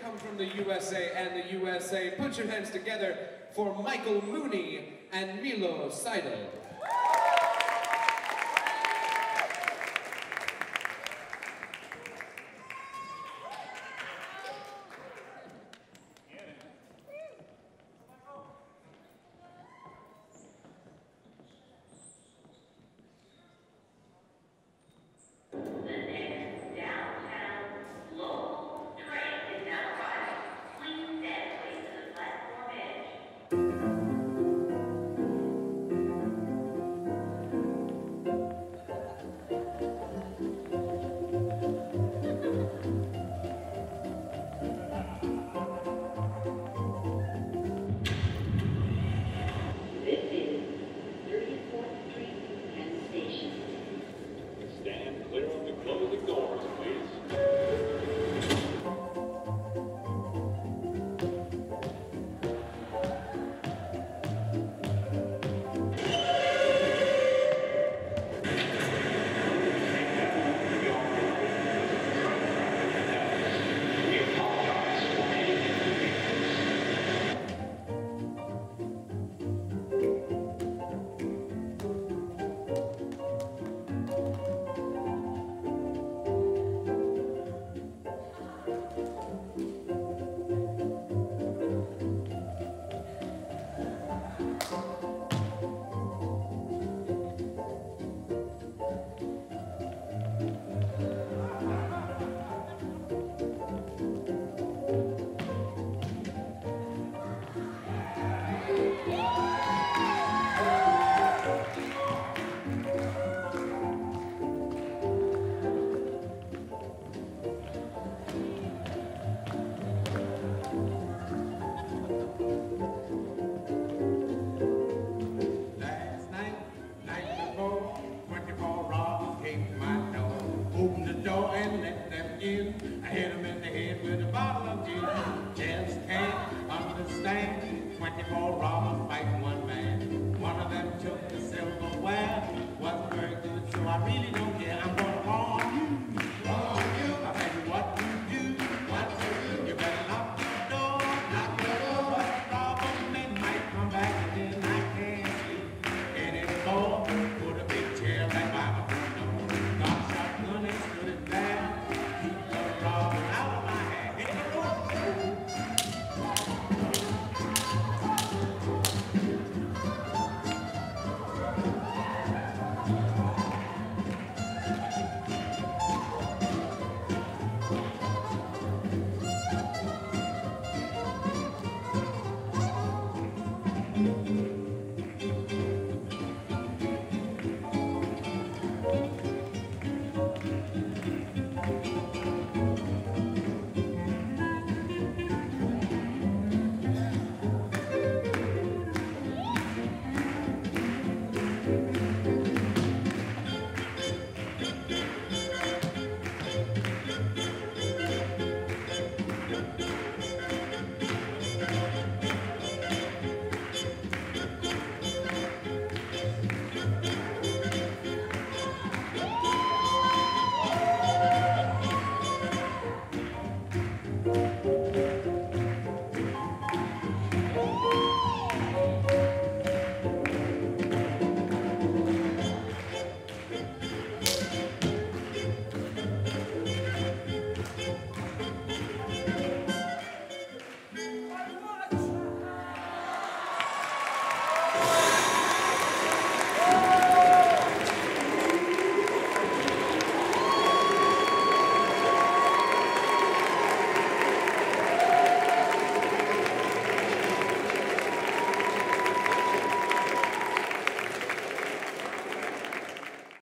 come from the USA and the USA. Put your hands together for Michael Mooney and Milo Seidel. I hit him in the head with a bottle of gin. Just can't understand 24 robbers fighting one man. One of them took the silverware. Wasn't very good, so I really don't care. I'm gonna warn you. I'll tell you what you do. You better lock the door. But the robber men might come back and then I can't sleep anymore. Put a big chair right by my window. Got a shotgun and stood it there. Keep the robber out of my hand.